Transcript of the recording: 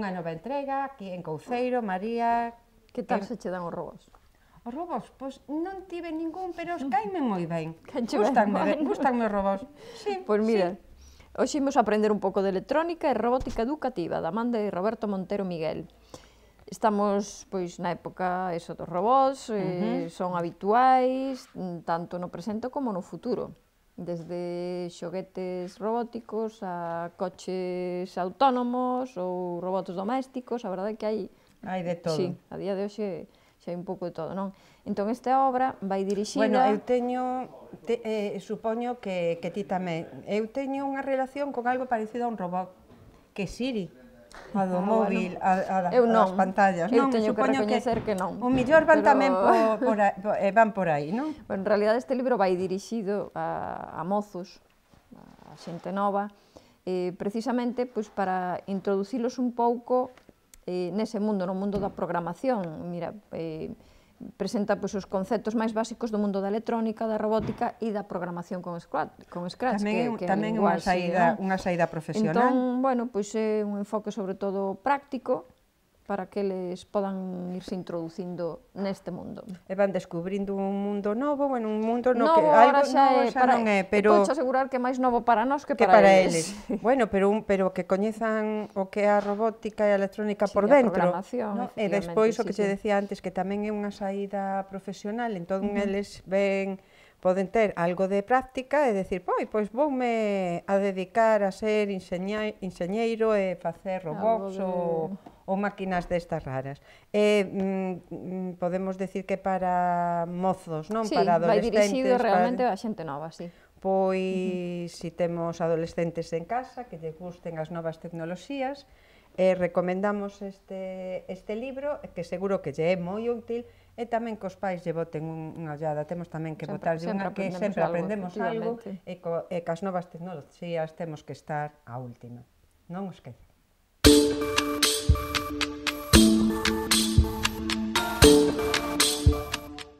unha nova entrega aquí en Couceiro, María. Que tal se che dan os robots? Os robots, pois non tive ningún, pero os caime moi ben. Caenche ben, Gustanme os robots. Sí, pois mira, hoxe imos aprender un pouco de electrónica e robótica educativa da man de Roberto Montero Miguel. Estamos pois na época eso dos robots, son habituais tanto no presente como no futuro. Desde xoguetes robóticos a coches autónomos ou robots domésticos, a verdade é que hai de todo. Sí, a día de hoxe xa hai un pouco de todo, non? Entón, esta obra vai dirixida... Bueno, eu teño, supoño que ti tamén, eu teño unha relación con algo parecido a un robot, que é Siri, a do móvil, a das pantallas, non? Eu teño que recoñecer que non. O mellor van tamén van por aí, non? Bueno, en realidad este libro vai dirixido a mozos, a xente nova, precisamente para introducilos un pouco nese mundo, no mundo da programación. Mira, presenta os conceptos máis básicos do mundo da electrónica, da robótica e da programación con Scratch, tamén unha saída profesional. Entón, bueno, é un enfoque sobre todo práctico para que eles podan irse introducindo neste mundo. E van descubrindo un mundo novo, bueno, un mundo no que algo novo xa non é, pero podes asegurar que é máis novo para nós que para eles. Bueno, pero que coñezan o que é a robótica e a electrónica por dentro, no? E despois o que che decía antes, que tamén é unha saída profesional, entón eles poden ter algo de práctica e decir, pois voume a dedicar a ser enxeñeiro e facer robots ou máquinas destas raras. Podemos decir que para mozos, non? Para adolescentes. Sí, vai dirixido realmente a xente nova, sí. Pois, se temos adolescentes en casa que lle gusten as novas tecnoloxías, recomendamos este libro, que seguro que lle é moi útil, e tamén que os pais lle boten unha ollada. Temos tamén que botarlle unha que sempre aprendemos algo, e que as novas tecnoloxías temos que estar á última. Non os quece.